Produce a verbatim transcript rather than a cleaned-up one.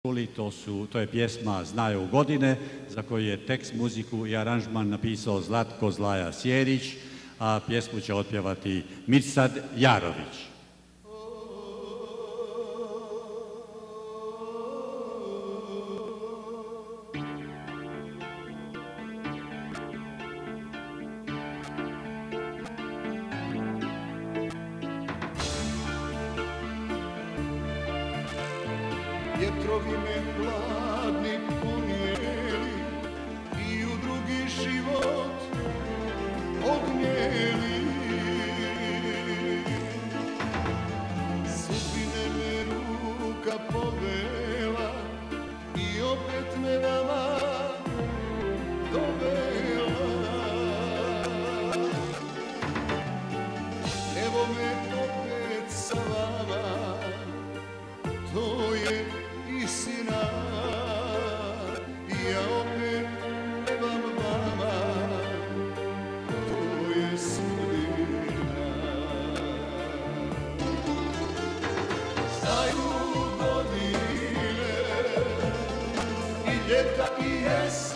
čuli, to, su, to je pjesma Znaju godine, za koju je tekst, muziku i aranžman napisao Zlatko Zlaja Sjerić, a pjesmu će otpjevati Mirsad Jarović. Vjetrovi me hladni ponijeli i u drugi život odnijeli. Sudbine me ruka povela i opet me vama dovela. Evo me opet sa vama, to je istina, ja opet pevam vama, to je sudbina. Znaju godine i ljeta i jesen,